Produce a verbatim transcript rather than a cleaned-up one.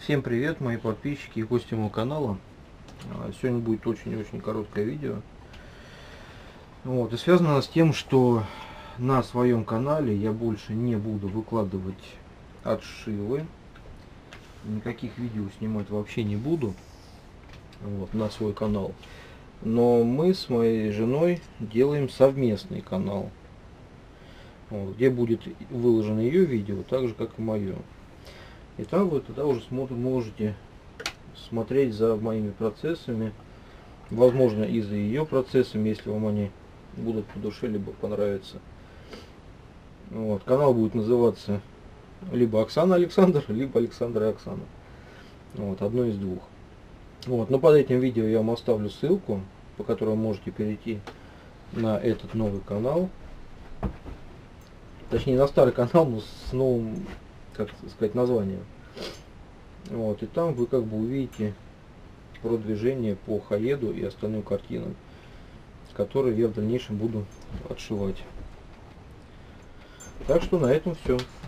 Всем привет, мои подписчики и гости моего канала. Сегодня будет очень-очень короткое видео. Вот, и связано оно с тем, что на своем канале я больше не буду выкладывать отшивы. Никаких видео снимать вообще не буду, вот, на свой канал. Но мы с моей женой делаем совместный канал, вот, где будет выложено ее видео, так же как и мое. И там вы тогда уже можете смотреть за моими процессами, возможно, и за ее процессами, если вам они будут по душе, либо понравятся. Вот. Канал будет называться либо Оксана Александр, либо Александр и Оксана. Вот, одно из двух. Вот. Но под этим видео я вам оставлю ссылку, по которой вы можете перейти на этот новый канал. Точнее, на старый канал, но с новым, как сказать, названием. Вот, и там вы как бы увидите продвижение по хаеду и остальным картинам, которые я в дальнейшем буду отшивать. Так что на этом все.